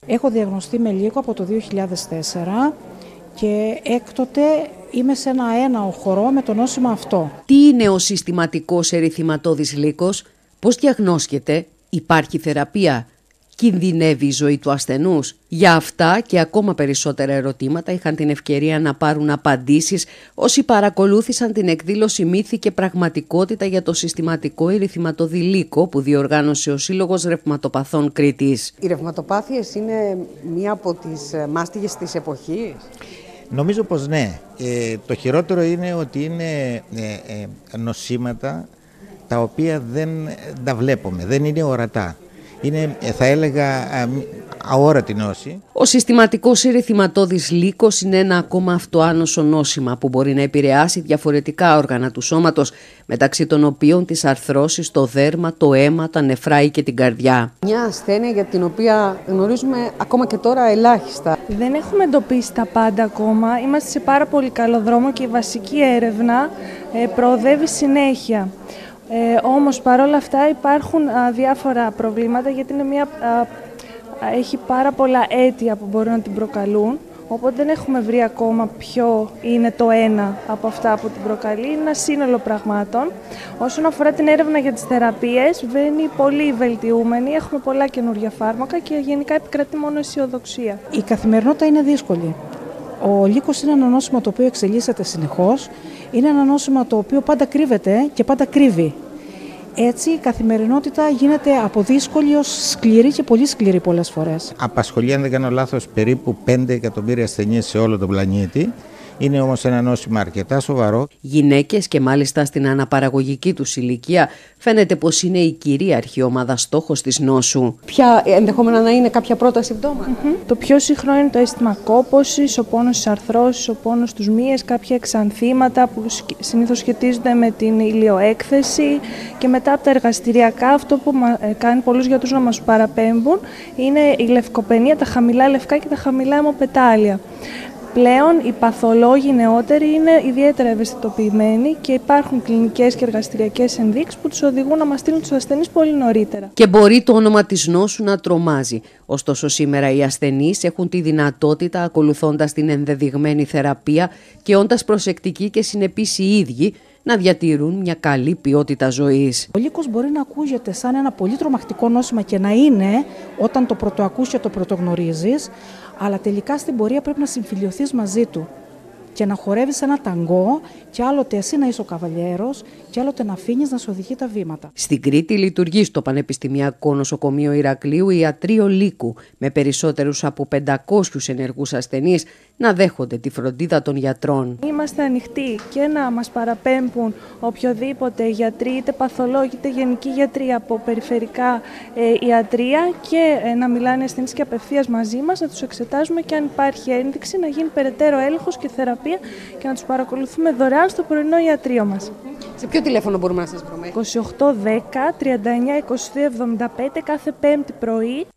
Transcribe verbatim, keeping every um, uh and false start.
Έχω διαγνωστεί με λύκο από το δύο χιλιάδες τέσσερα και έκτοτε είμαι σε ένα έναο χορό με το νόσημα αυτό. Τι είναι ο συστηματικός ερειθηματώδης λύκος, πώς διαγνώσκεται, υπάρχει θεραπεία, κινδυνεύει η ζωή του ασθενούς? Για αυτά και ακόμα περισσότερα ερωτήματα είχαν την ευκαιρία να πάρουν απαντήσεις όσοι παρακολούθησαν την εκδήλωση «Μύθοι και πραγματικότητα» για το συστηματικό ερειθηματώδη λύκο που διοργάνωσε ο Σύλλογος Ρευματοπαθών Κρήτης. Οι ρευματοπάθειες είναι μία από τις μάστιγες της εποχής. Νομίζω πως ναι. Ε, το χειρότερο είναι ότι είναι ε, ε, νοσήματα τα οποία δεν τα βλέπουμε, δεν είναι ορατά. Είναι, θα έλεγα, αόρατη νόση. Ο συστηματικός ερειθηματώδης λύκος είναι ένα ακόμα αυτοάνωσο νόσημα που μπορεί να επηρεάσει διαφορετικά όργανα του σώματος, μεταξύ των οποίων τις αρθρώσεις, το δέρμα, το αίμα, τα νεφρά και την καρδιά. Μια ασθένεια για την οποία γνωρίζουμε ακόμα και τώρα ελάχιστα. Δεν έχουμε εντοπίσει τα πάντα ακόμα. Είμαστε σε πάρα πολύ καλό δρόμο και η βασική έρευνα ε, προοδεύει συνέχεια. Ε, όμως παρόλα αυτά υπάρχουν α, διάφορα προβλήματα, γιατί είναι μια, α, α, έχει πάρα πολλά αίτια που μπορούν να την προκαλούν, οπότε δεν έχουμε βρει ακόμα ποιο είναι το ένα από αυτά που την προκαλεί. Είναι ένα σύνολο πραγμάτων. Όσον αφορά την έρευνα για τις θεραπείες, βαίνει πολύ βελτιούμενη, έχουμε πολλά καινούργια φάρμακα και γενικά επικρατεί μόνο αισιοδοξία. Η καθημερινότητα είναι δύσκολη. Ο λύκος είναι ένα νόσημα το οποίο εξελίσσεται συνεχώς. Είναι ένα νόσημα το οποίο πάντα κρύβεται και πάντα κρύβει. Έτσι η καθημερινότητα γίνεται από δύσκολη ως σκληρή και πολύ σκληρή πολλές φορές. Απασχολεί, αν δεν κάνω λάθος, περίπου πέντε εκατομμύρια ασθενείς σε όλο τον πλανήτη. Είναι όμως ένα νόσημα αρκετά σοβαρό. Γυναίκες και μάλιστα στην αναπαραγωγική τους ηλικία φαίνεται πως είναι η κυρίαρχη ομάδα στόχος της νόσου. Ποια ενδεχόμενα να είναι κάποια πρώτα συμπτώματα? Mm-hmm. Το πιο συχνό είναι το αίσθημα κόπωσης, ο πόνος στις αρθρώσεις, ο πόνος στους μύες, κάποια εξανθήματα που συνήθως σχετίζονται με την ηλιοέκθεση, και μετά από τα εργαστηριακά αυτό που κάνει πολλούς γιατρούς να μας παραπέμπουν είναι η λευκοπενία, τα χαμηλά λευκά και τα χαμηλά αιμοπετάλια. Πλέον οι παθολόγοι νεότεροι είναι ιδιαίτερα ευαισθητοποιημένοι και υπάρχουν κλινικές και εργαστηριακές ενδείξεις που τους οδηγούν να μας στείλουν τους ασθενείς πολύ νωρίτερα. Και μπορεί το όνομα της νόσου να τρομάζει. Ωστόσο σήμερα οι ασθενείς έχουν τη δυνατότητα, ακολουθώντας την ενδεδειγμένη θεραπεία και όντας προσεκτικοί και συνεπείς οι ίδιοι, να διατηρούν μια καλή ποιότητα ζωής. Ο λύκος μπορεί να ακούγεται σαν ένα πολύ τρομακτικό νόσημα και να είναι όταν το πρωτοακούς και το πρωτογνωρίζεις, αλλά τελικά στην πορεία πρέπει να συμφιλιωθείς μαζί του και να χορεύεις ένα ταγκό και άλλοτε εσύ να είσαι ο καβαλιέρος και άλλοτε να αφήνεις να σου οδηγεί τα βήματα. Στην Κρήτη λειτουργεί στο Πανεπιστημιακό Νοσοκομείο Ηρακλείου ιατρείο λύκου με περισσότερους από πεντακόσιους ενεργούς ασθενείς να δέχονται τη φροντίδα των γιατρών. Είμαστε ανοιχτοί και να μας παραπέμπουν οποιοδήποτε γιατροί, είτε παθολόγοι είτε γενικοί γιατροί από περιφερικά ε, ιατρεία, και ε, να μιλάνε ασθενείς και απευθείας μαζί μας, να τους εξετάζουμε και αν υπάρχει ένδειξη να γίνει περαιτέρω έλεγχος και θεραπεία και να τους παρακολουθούμε δωρεάν στο πρωινό ιατρείο μας. Σε ποιο τηλέφωνο μπορούμε να σας βρούμε? είκοσι οκτώ δέκα τριάντα εννιά είκοσι δύο εβδομήντα πέντε κάθε Πέμπτη πρωί.